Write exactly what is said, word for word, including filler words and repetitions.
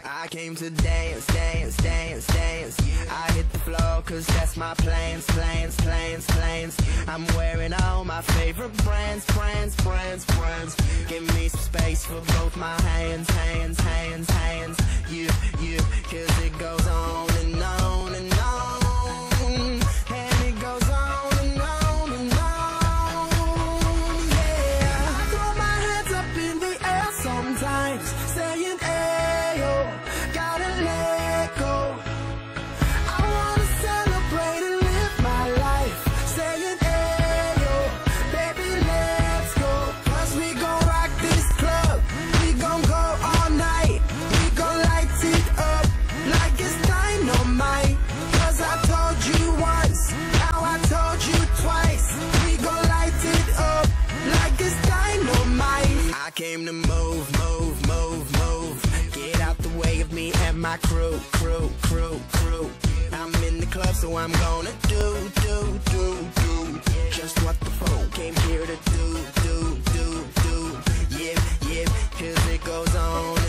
I came to dance, dance, dance, dance. I hit the floor cause that's my plans, plans, plans, plans. I'm wearing all my favorite brands, brands, brands, brands. Give me some space for both my hands, hands, hands, hands. You, you, cause it goes on and on and on. And it goes on and on and on, yeah. I throw my hands up in the air sometimes, saying, ayo, gotta let go. I wanna celebrate and live my life, saying, ayo, baby, let's go. Cause we gon' rock this club, we gon' go all night. We gon' light it up like it's dynamite. Cause I told you once, now I told you twice. We gon' light it up like it's dynamite. I came to move, move, move, move. Get out the way of me and my crew, crew, crew, crew. I'm in the club, so I'm gonna do, do, do, do just what the folk came here to do, do, do, do. Yeah, yeah, cause it goes on